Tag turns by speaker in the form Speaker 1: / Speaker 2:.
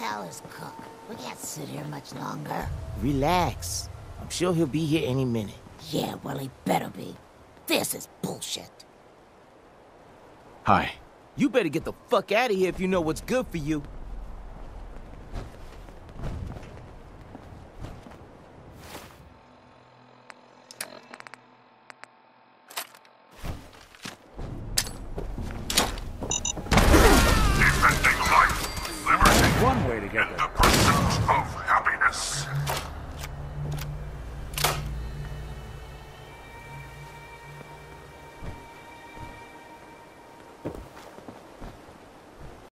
Speaker 1: fellas cook. We can't sit here much longer.
Speaker 2: Relax. I'm sure he'll be here any minute.
Speaker 1: Yeah, well, he better be. This is bullshit.
Speaker 3: Hi.
Speaker 2: You better get the fuck out of here if you know what's good for you.